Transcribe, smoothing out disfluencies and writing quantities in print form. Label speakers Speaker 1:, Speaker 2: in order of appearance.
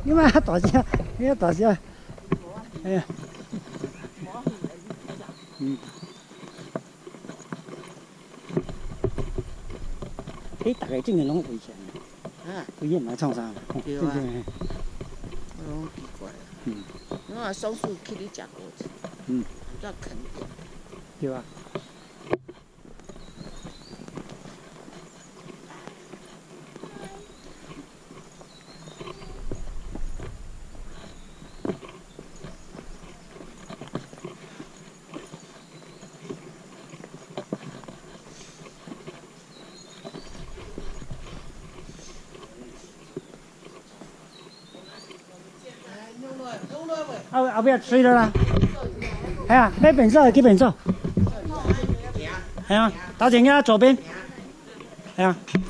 Speaker 1: 你妈大声，你要大声。哎呀，大家正个拢危险。危险嘛，创啥？
Speaker 2: 对啊。我拢奇怪啊。我啊，松鼠去你食果子。再啃点。
Speaker 1: 对啊。后壁吹了啦，系啊，要变色去变色，系啊，头前个左边，系啊。